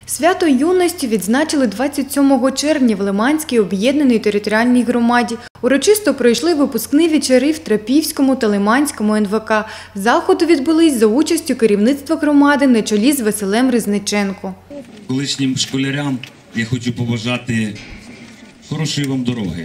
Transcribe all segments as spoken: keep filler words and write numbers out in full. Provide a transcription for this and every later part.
Свято юності відзначили двадцять сьомого червня в Лиманській об'єднаній територіальній громаді. Урочисто пройшли випускні вечори в Трапівському та Лиманському ен ве ка. Заходи відбулись за участю керівництва громади на чолі з Василем Ризниченко. Колишнім школярям я хочу побажати хорошої вам дороги,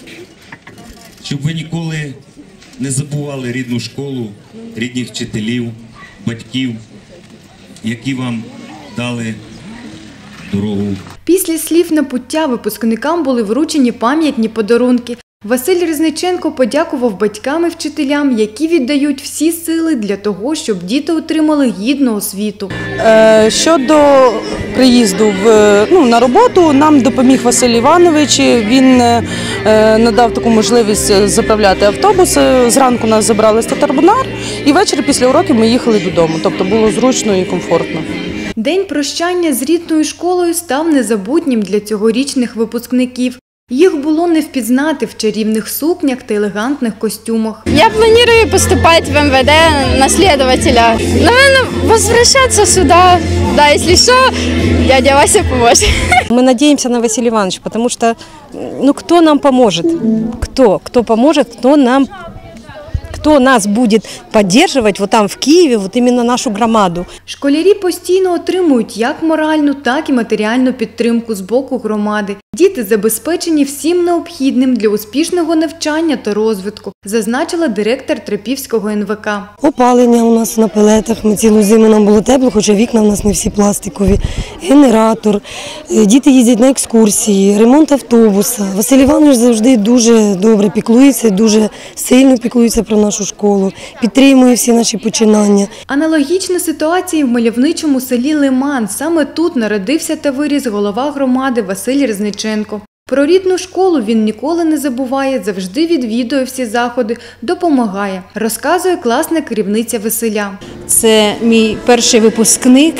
щоб ви ніколи не забували рідну школу, рідних вчителів, батьків, які вам дали дорогу. Після слів на пуття випускникам були вручені пам'ятні подарунки. Василь Ризниченко подякував батькам і вчителям, які віддають всі сили для того, щоб діти отримали гідну освіту. Щодо приїзду в, ну, на роботу, нам допоміг Василь Іванович. Він надав таку можливість заправляти автобус. Зранку нас забрали з Татарбунар і ввечері після уроків ми їхали додому. Тобто було зручно і комфортно. День прощання з рідною школою став незабутнім для цьогорічних випускників. Їх було не впізнати в чарівних сукнях та елегантних костюмах. Я планую поступати в ем ве де на слідувателя. Наверное, возвращаться сюда. Да, если что, дядя Вася поможет. Мы надеемся на Василия Ивановича, потому что, ну, кто нам поможет? Кто? Кто поможет, кто нам Хто нас буде підтримувати вот там в Києві, вот іменно нашу громаду. Школярі постійно отримують як моральну, так і матеріальну підтримку з боку громади. Діти забезпечені всім необхідним для успішного навчання та розвитку, зазначила директор Трапівського ен ве ка. Опалення у нас на пелетах, ми цілу зиму нам було тепло, хоча вікна у нас не всі пластикові, генератор, діти їздять на екскурсії, ремонт автобуса. Василь Іванович завжди дуже добре піклується, дуже сильно піклується про нашу школу, підтримує всі наші починання. Аналогічна ситуація в мальовничому селі Лиман. Саме тут народився та виріс голова громади Василь Ризниченко. Про рідну школу він ніколи не забуває, завжди відвідує всі заходи, допомагає, розказує класна керівниця Василя. Це мій перший випускник.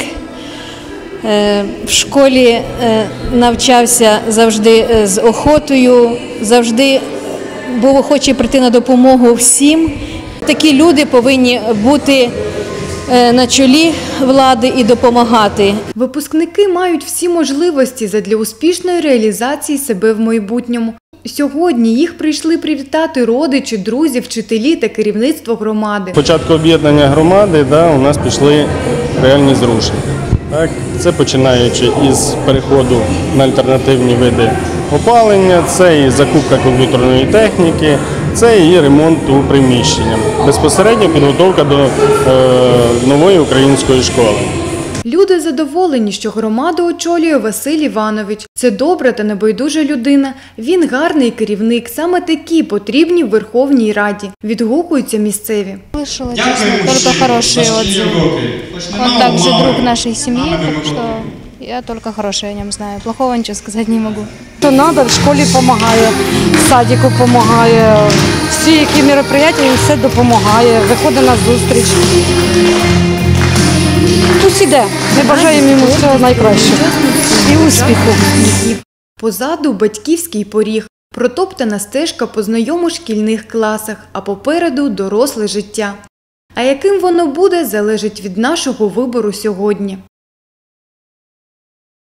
В школі навчався завжди з охотою, завжди був охочий прийти на допомогу всім. Такі люди повинні бути на чолі влади і допомагати. Випускники мають всі можливості задля успішної реалізації себе в майбутньому. Сьогодні їх прийшли привітати родичі, друзі, вчителі та керівництво громади. Спочатку об'єднання громади, да, у нас пішли реальні зрушення. Так, це починаючи із переходу на альтернативні види опалення, це і закупка комп'ютерної техніки, це і ремонт у приміщеннях. Безпосередньо підготовка до е, нової української школи. Люди задоволені, що громаду очолює Василь Іванович. Це добра та небайдужа людина. Він гарний керівник. Саме такі потрібні в Верховній Раді. Відгукуються місцеві. Слышала, честно, только хорошие отзывы. Он также друг нашей семьи, так что я только хорошее о нем знаю. Плохого ничего сказать не могу. Що треба, в школі допомагає, в садику допомагає, всі які мероприятия, він все допомагає, виходить на зустріч. Пусть іде, ми бажаємо йому всього найкращого і успіху. Позаду батьківський поріг, протоптана стежка по знайому шкільних класах, а попереду доросле життя. А яким воно буде, залежить від нашого вибору сьогодні.